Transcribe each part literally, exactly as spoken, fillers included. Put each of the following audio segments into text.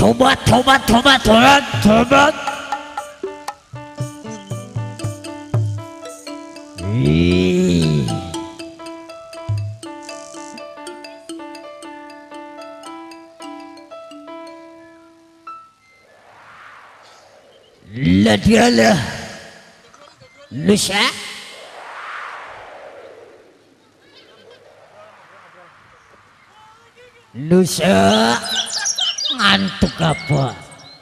tobat tobat tobat tobat tobat. Ih. La dialah Lusa Lusa ngantuk apa?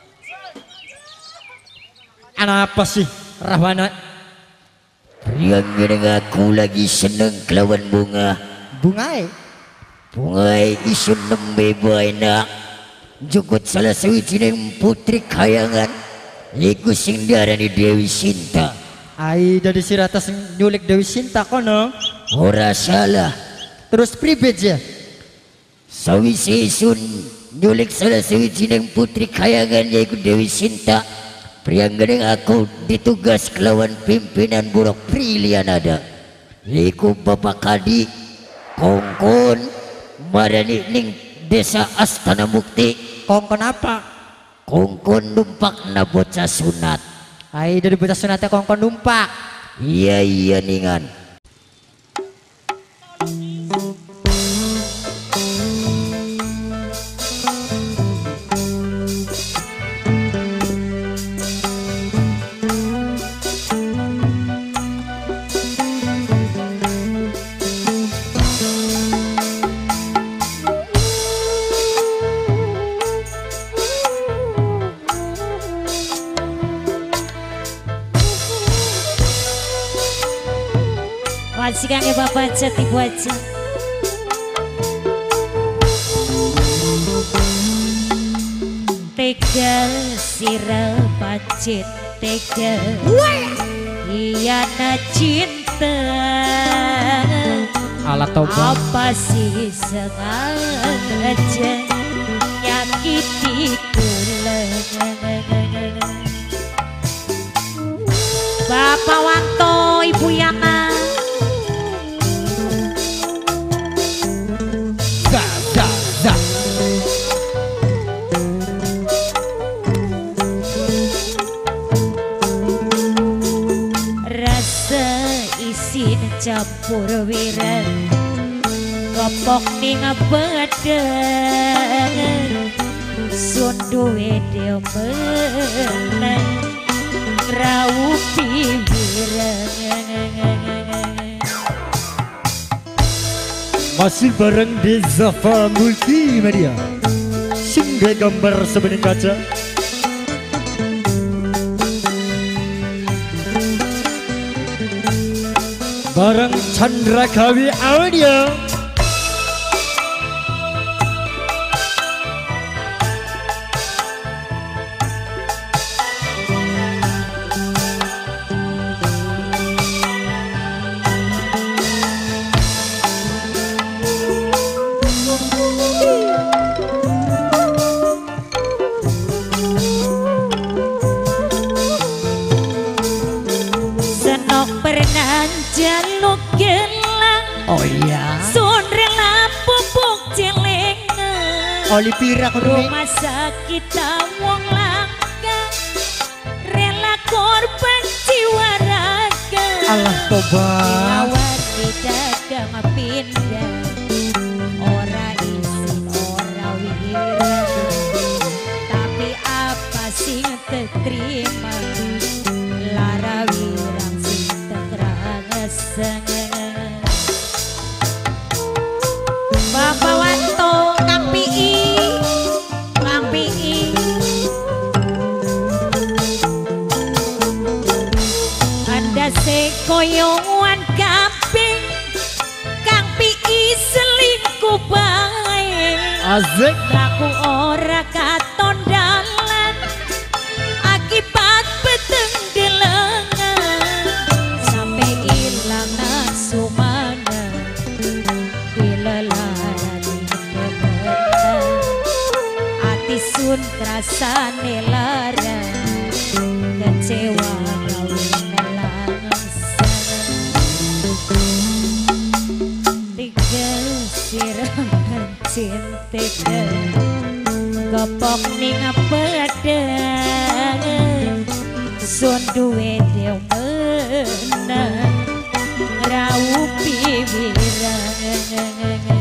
Anak apa sih Rahwana? Yang gini aku lagi seneng kelawan bunga. Bungai Bungai isun nembe enak. Jukut salah sawijining putri kayangan. Iku sing diarani Dewi Sinta. ai dari sirata sing nyulik Dewi Sinta kono. Ora salah. Terus pribadi ya? Sawise isun nyulik salah sawijining putri kayangan yaiku Dewi Sinta. Priangganing aku ditugas kelawan pimpinan buruk Prilianada. Iku Bapak Kadi Kongkon marani ning desa Astana Mukti. Kongkon apa? Kongkon numpak na bocah sunat. Ai dari bocah sunatnya kongkon numpak. Iya iya ningan. Masih kangen bapak aja, ibu aja. Tegal sirah pacit tegal, iya na cinta. Alat tobat. Apa sih sengaja nyakiti kula. Bapak Wanto, Ibu Yana. Campur wiran kopok ning badan sun duwe demen rauh piwirang. Masih bareng di Zafa Multimedia singgah gambar sebening kaca. Bareng Chandra Kawi Audio. Senok pernah jaluk gelang. Oh iya. Sun rela pupuk celengan. Oli pira kono. Rumah sakit wong langka rela korban jiwa raga. Allah tobat. Awak dagang pindah ora izin ora wira. Tapi apa sing terima lara wirang sing terasa. Bapak Wanto Kampi Kampi Anda sekoyoan kambing Kang Pi selingkuh bae. Asik. Laku ora katon dalan akibat peteng delengan sampai ilang nafsu mana dilelaran kebetan ati sun krasane lara kecewa kawin langsung tiga sirah cinta Dopok ning pedang sun duwe dew menang raupi wirang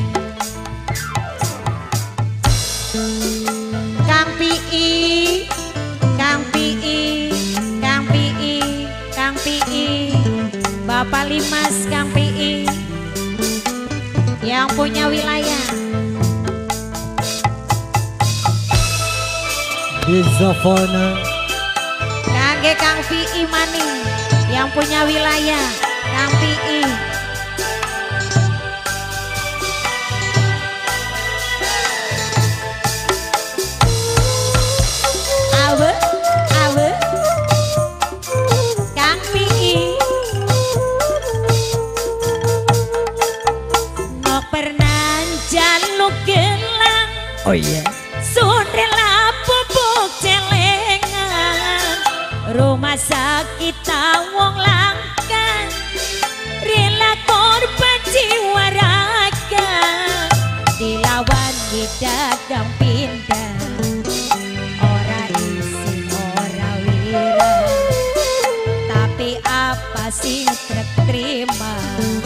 Kang Pi Kang Pi Kang Pi Kang Pi Bapak Limas Kang Pi yang punya wilayah di Zafana kangge Kang Pi Mani yang punya wilayah Kang Pi awe awe Kang Pi nok pernah jaluk gelang oh iya Sundela pupuk celengan rumah sakit wong langka rela korban jiwa raga dilawan di dagang pindah ora isi ora wira tapi apa sing terima